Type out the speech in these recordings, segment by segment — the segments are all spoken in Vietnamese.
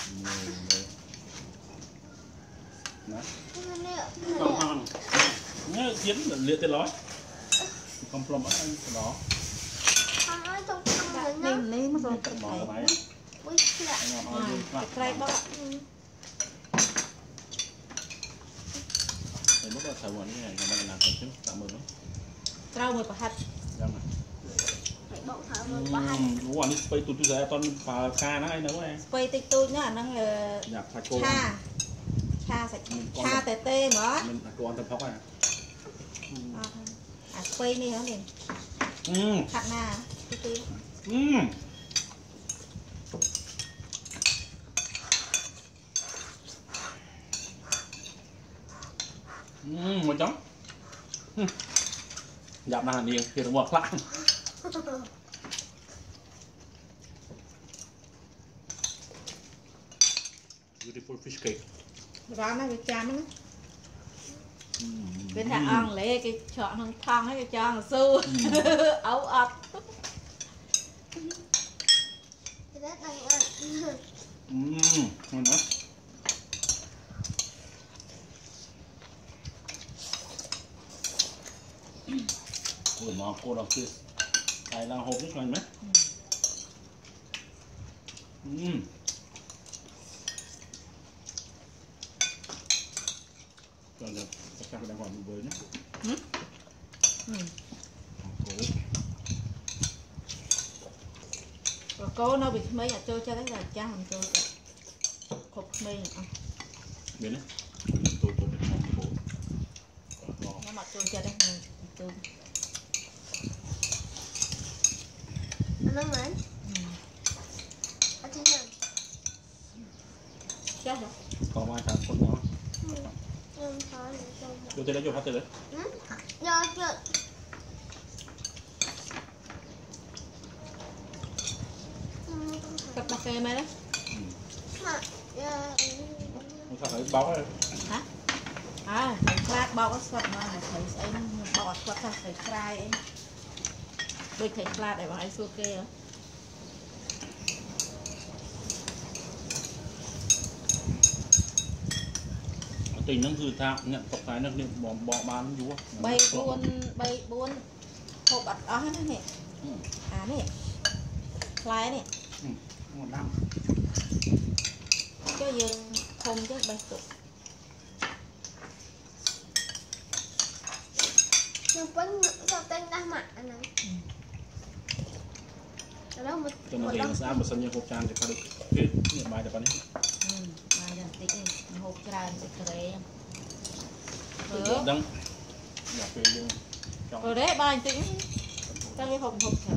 Không nhớ kiếm liệt tên nói không plum ở đó mình lấy một rồi cái bó thì lúc đó thử một cái này mình làm thử chứ tạm mừng rau mười hạt đúng rồi đi tụi giờ toàn phà ca nó hay nấu này quay tích tôi nhá năng là cha tê tê mà mình cô ăn tập phóc này quay đi hả liền hạt na tí một chấm dạo này điên thì nó ngọt lắm beautiful fish cake đó nó bị chăm nó bên thằng ăn lấy cái chọn thằng thang hay cái chọn su ấu ập ngon quá ủa mà cô đọc kia đây là hộp rất ngon mấy rồi rồi chắc đang còn với nhé cô nó bị mấy nhà chơi cho đấy là cha mình chơi khục mình biến đấy tôi nó mặc chơi cho đấy tôi nó mấy chết rồi còn ai thằng con nó vô tới đấy vô phát tới đấy cặp bạc kê mấy đấy không sao phải báo đấy hả lát bao cái sọt mà thấy ấy bọt quạt ra thấy cay ấy đôi thấy lát để bằng ấy xua kê á tình nó hư thao nhận tộc thái nó bỏ bán vúa bay buôn hộp bật đó hết nè nè lái nè một năm cho dừng không chứ bay tục nhưng vẫn sao tên đang mặc anh này đó một cho nó thì sao mà sân như hộp tràn thì phải được cái nhận bài được vào đấy bài dần tí hộp tràn thì kề đăng nhập về luôn rồi đấy bài tính cho cái hộp thở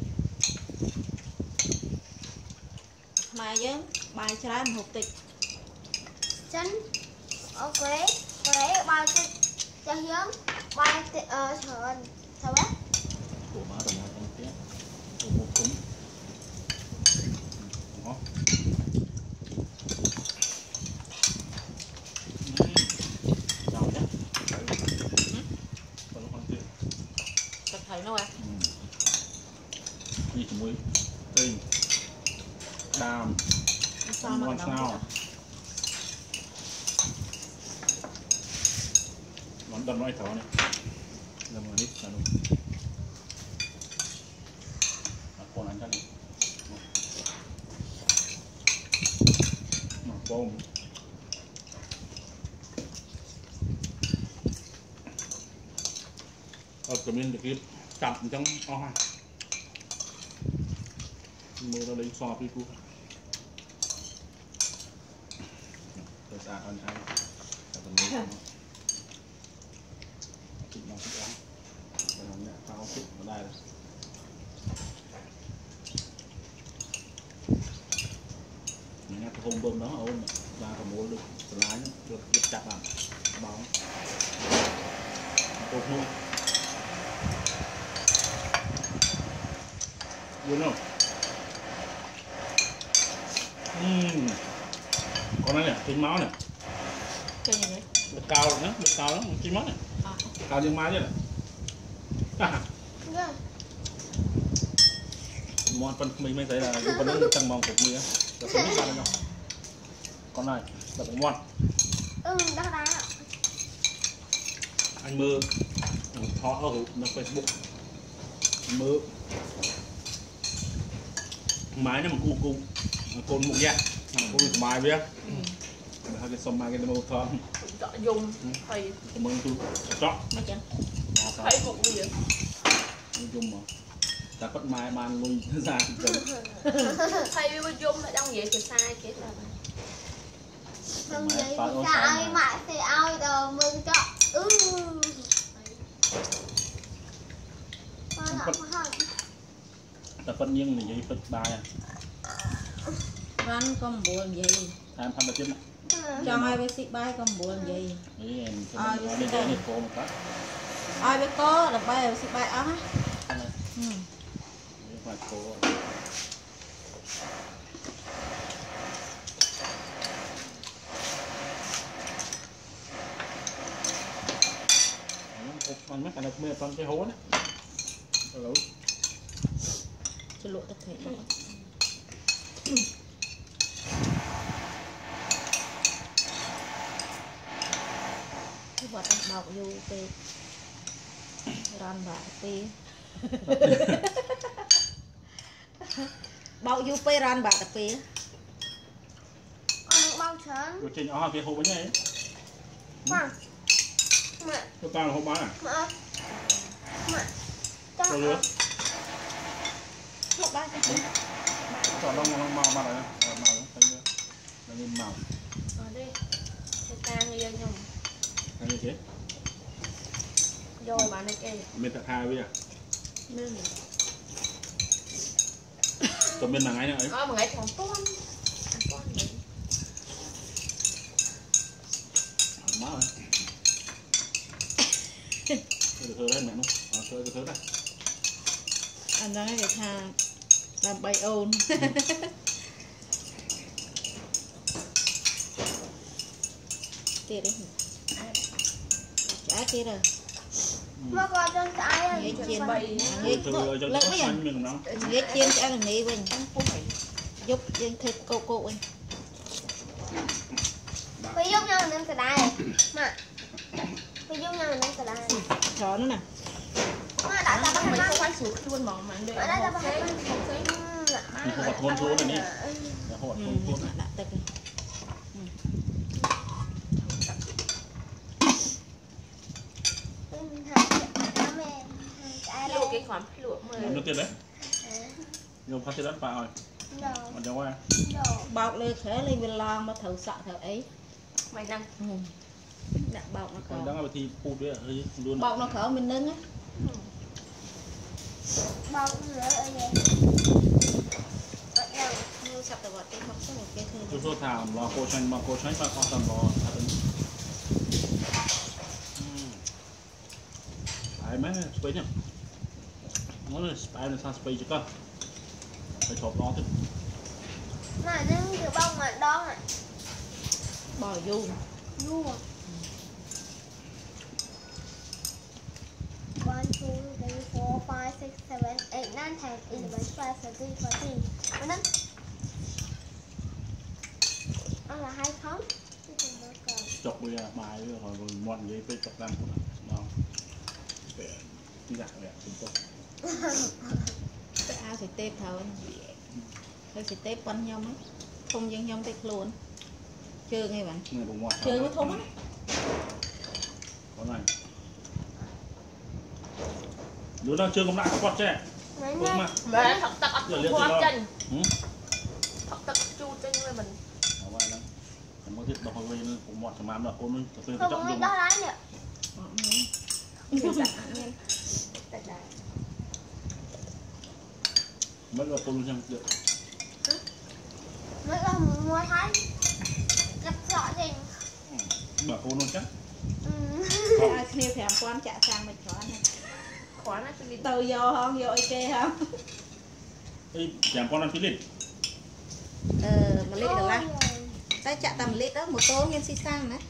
mai chứ bài trái một hộp tịch chân ok đấy bài cho hiếm bài trời sao đấy của má đồng nào trong kia một súng đó chào nhé còn không tiền thật thấy nó à gì chỉ muối tinh đàm ngon sao món đầm nói thỏ này đầm nói ít là đúng còn ăn chắc đi bông cái miếng được chặt trong o ha mưa nó lên so với cú tôi xa hơn ai tầng mấy không chị nó thích lắm cái nó nhẹ phao thích ở đây rồi nghe cái hôm bơm đó ôm ra còn muốn được lái nữa được chặt làm bóng cột luôn buồn không con này nè trứng máu nè cái gì đấy được cao rồi nhá được cao lắm trứng máu này cao như mai vậy nè món phân mình mới thấy là con nó tăng mong cục mía là không biết sao đâu con này thật là ngon. Đó đó. Anh mơ họ ở nó Facebook mơ máy nó mà cu con một da con một bài biết hai cái xong mai cái mơ thơm dùng thì cảm ơn tôi chọn mấy chân thấy một cái gì dùng mà ta bắt mai mang luôn ra thay với dùng lại đông vậy thì sai chết là Không vậy thì ai mãi thì ai đồ mừng cho ta phân nhiên này vậy phân bài Văn con buồn gì em phân là chết cho ai với sĩ bay con buồn gì em đi đây nhiệt cô một cái ai biết có là bay sĩ bay á phải cô con mấy cái này mê con cái hố đấy lỗi cho lụa tất thể cái vật bọc vô tê ran bạc tê bọc vô tê ran bạc tê con bao trơn rồi trên đó cái hố bánh này mẹ cái bao là hố bán à mẹ cho lứa một ba cho đông màu mà này màu thấy là lên màu ở đây cái ta nghe không hay như thế rồi bạn này kêu bên thật hai bây giờ nên còn bên là ngay nữa có một ngày còn con má rồi được thơ đấy mẹ nó chơi được thơ đây anh đang cái thà làm bay ôn kia đấy trả kia rồi mà còn trên trái nghe chiên bay nghe nghe chiên trả là nghe mình giúp dân thịt cô anh phải giúp nhau nên cái này mà phải giúp nhau nên cái này chó nó nè mà đã ta bắt mấy mắt cái quái xuống luôn mà mình để một thế họ thôn thôn này nè họ thôn thôn này đặt tay lụa cái khoản lụa nó tiền đấy nhiều phát tiền đất vào rồi mà cháu qua bọc lên khẽ lên bên lon mà thầu sợ thầu ấy mày đang đặt bọc nó còn đang là thì phụ đấy luôn bọc nó khở mình nâng á bao nữa ở đây như sắp tới cái không có một cái tôi số thảm là cô tranh mà cô tranh phải quan tâm vào phải mấy space nhá nó là space là sao space chứ cơ phải chọc nó chứ mà nhưng cái bông mà đó này bò du du 1, 2, 3, 4, 5, 6, 7, 8, 9, 10, 11, 12, 13, 14 đó nó là 2 không chọc bây giờ bài rồi ngoan giấy với chọc răng của nó để giả vậy chúng tôi cái ao sẽ tép thôi tôi sẽ tép quanh nhau mấy không dân nhau tép luôn chưa nghe bạn chơi nó thúng á con này đứa đang chơi cũng lại quạt trẻ mẹ thật tật chu chân thật tật chu chân với mình không có đâu hồi lên cũng mọt mà là cô nó tôi không trọng biết dụng đó lái nữa mất là tôi luôn được mới là mua thái rất rõ ràng bà cô nó chắc ai kêu thèm quan trả sang mình chó này khoản nó đi từ vô không vô ok không thèm con ăn tí lít mà lít được lá ta chạ tầm lít đó một tô nhân xi sang đấy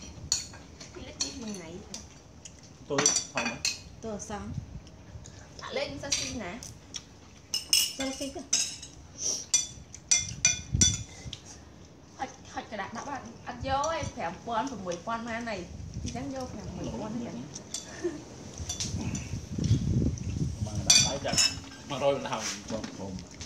tôi không đấy tôi xong lên sao xi nè sao xi cơ hơi cái đạn đã bạn vô ấy phải pon phải 10 pon mà này chẳng vô phải 10 pon thế này mà đặt tay chặt mà rồi mình hồng